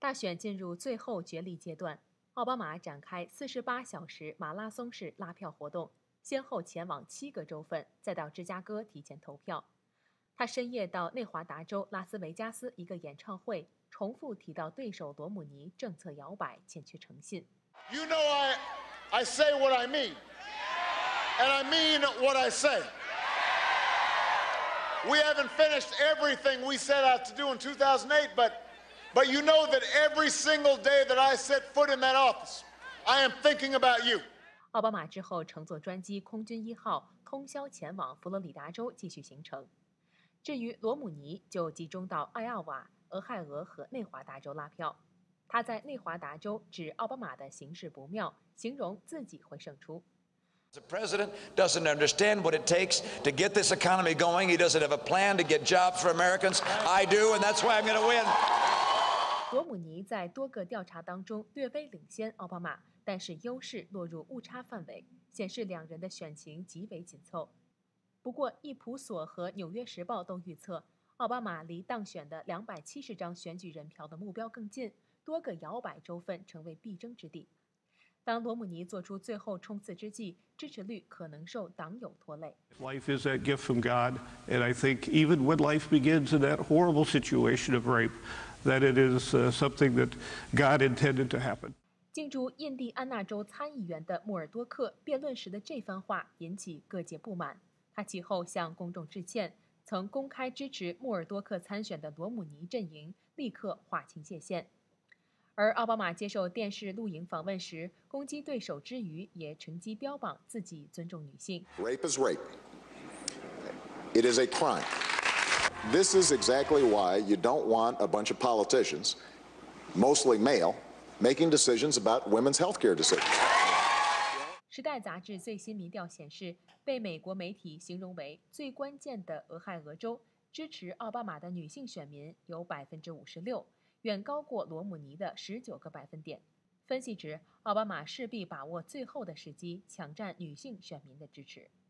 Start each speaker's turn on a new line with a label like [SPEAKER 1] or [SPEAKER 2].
[SPEAKER 1] 大选进入最后决力阶段，奥巴马展开48小时马拉松式拉票活动，先后前往7个州份，再到芝加哥提前投票。他深夜到内华达州拉斯维加斯一个演唱会，重复提到对手罗姆尼政策摇摆，欠缺诚信。
[SPEAKER 2] You know I say what I mean, and I mean what I say. We haven't finished everything we set out to do in 2008, but you know that every single day that I set foot in that office, I am thinking about you.
[SPEAKER 1] 奥巴马之后乘坐专机空军1号通宵前往佛罗里达州继续行程。至于罗姆尼，就集中到艾奥瓦、俄亥俄和内华达州拉票。他在内华达州指奥巴马的行事不妙，形容自己会胜出。
[SPEAKER 3] The president doesn't understand what it takes to get this economy going. He doesn't have a plan to get jobs for Americans. I do, and that's why I'm going to win.
[SPEAKER 1] 罗姆尼在多个调查当中略微领先奥巴马，但是优势落入误差范围，显示两人的选情极为紧凑。不过，易普索和《纽约时报》都预测，奥巴马离当选的270张选举人票的目标更近，多个摇摆州份成为必争之地。当罗姆尼做出最后冲刺之际，支持率可能受党友拖累。
[SPEAKER 4] Life is that gift from God, and I think even when life begins in that horrible situation of rape, that it is something that God intended to happen.
[SPEAKER 1] 竞逐印第安纳州参议员的莫尔多克辩论时的这番话引起各界不满。他其后向公众致歉，曾公开支持莫尔多克参选的罗姆尼阵营立刻划清界限。而奥巴马接受电视录影访问时，攻击对手之余，也乘机标榜自己尊重女性。
[SPEAKER 2] Rape is rape. It is a crime. This is exactly why you don't want a bunch of politicians, mostly male, making decisions about women's health care decisions.
[SPEAKER 1] 时代杂志最新民调显示，被美国媒体形容为最关键的俄亥俄州，支持奥巴马的女性选民有56%，远高过罗姆尼的19个百分点。分析指，奥巴马势必把握最后的时机，抢占女性选民的支持。